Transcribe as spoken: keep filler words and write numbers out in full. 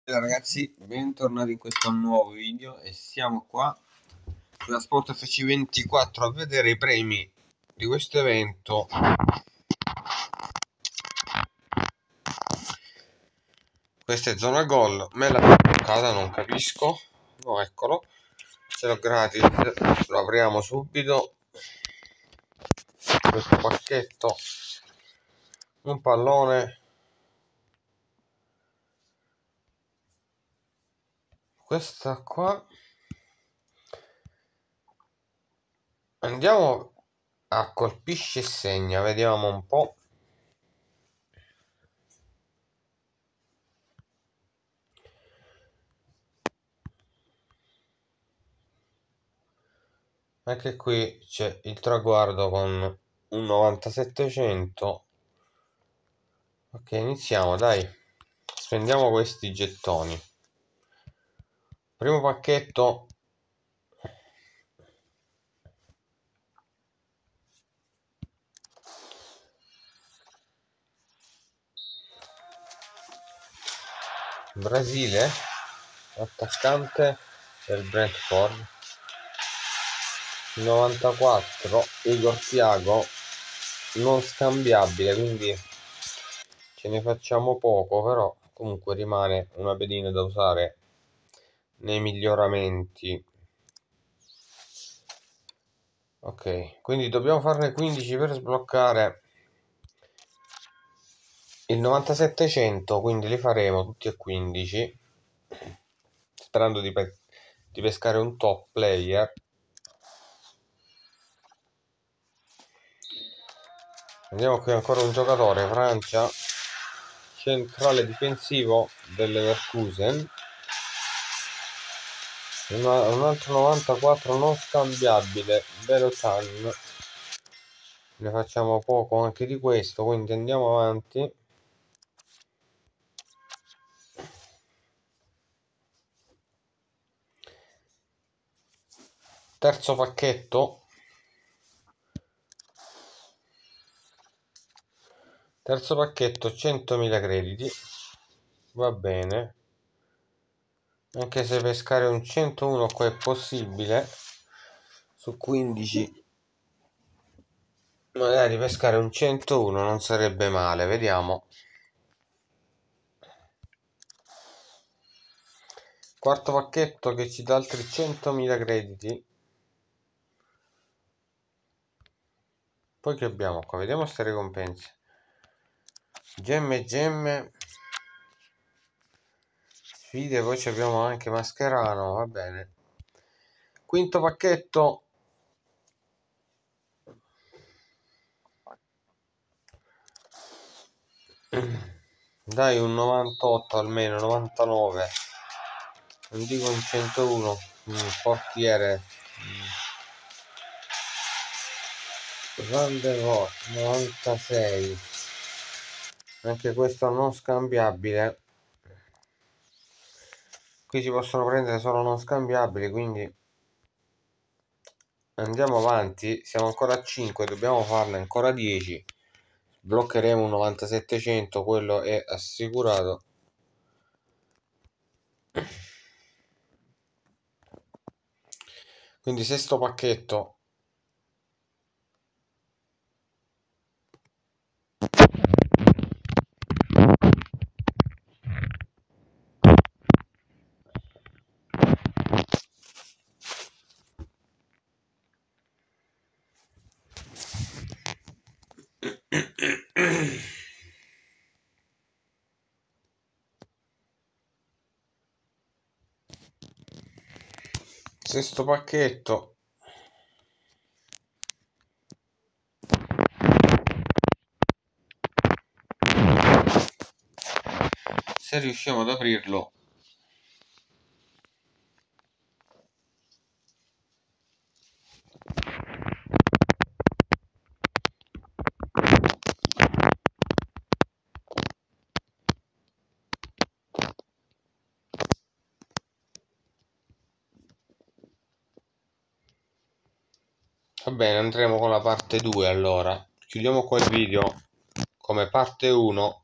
Ciao ragazzi, bentornati in questo nuovo video e siamo qua sulla Sport F C ventiquattro a vedere i premi di questo evento. Questa è zona gol, me l'ha toccata, non capisco. No, eccolo, ce l'ho gratis, lo apriamo subito. Questo pacchetto, un pallone, questa qua. Andiamo a colpisce e segna, vediamo un po'. Anche qui c'è il traguardo con un novantasettecento. Ok, iniziamo, dai. Spendiamo questi gettoni. Primo pacchetto. Brasile, attaccante del Brentford. novantaquattro, Igor Thiago, non scambiabile, quindi ce ne facciamo poco, però comunque rimane una pedina da usare nei miglioramenti. Ok, quindi dobbiamo farne quindici per sbloccare il novantasettecento, quindi li faremo tutti e quindici, sperando di, pe di pescare un top player. Andiamo qui, ancora un giocatore, Francia, centrale difensivo del Leverkusen. Una, un altro novantaquattro non scambiabile, Belotan. Ne facciamo poco anche di questo, quindi andiamo avanti. Terzo pacchetto. Terzo pacchetto, centomila crediti. Va bene. Anche se pescare un centouno qua è possibile. Su quindici magari pescare un centouno non sarebbe male. Vediamo. Quarto pacchetto che ci dà altri centomila crediti. Poi che abbiamo qua? Vediamo queste ricompense. Gemme gemme. Sfide, poi abbiamo anche Mascherano, va bene. Quinto pacchetto. Dai un novantotto almeno, novantanove. Non dico un centouno. Mm, portiere. Mm. Van der Voort, novantasei. Anche questo non scambiabile. Qui si possono prendere solo non scambiabili, quindi andiamo avanti. Siamo ancora a cinque, dobbiamo farne ancora dieci. Bloccheremo un novantasettecento, quello è assicurato. Quindi sesto pacchetto. Sesto pacchetto. Se riusciamo ad aprirlo, va bene, andremo con la parte due allora. Chiudiamo qua il video come parte uno.